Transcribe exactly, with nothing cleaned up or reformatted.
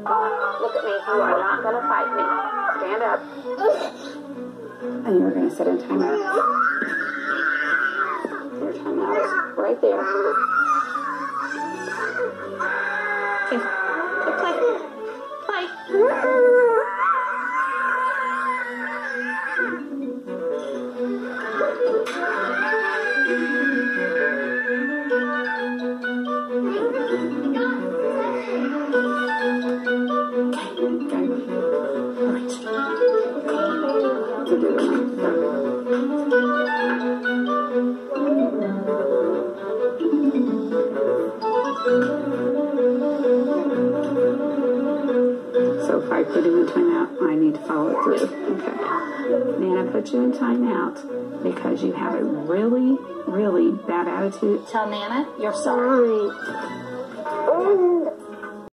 Look at me. You are not going to fight me. Stand up. And you're going to sit in timeout. Your timeout is right there. Okay. Play. Play. So if I put him in timeout, I need to follow it through. Okay. Nana put you in timeout because you have a really, really bad attitude. Tell Nana you're sorry.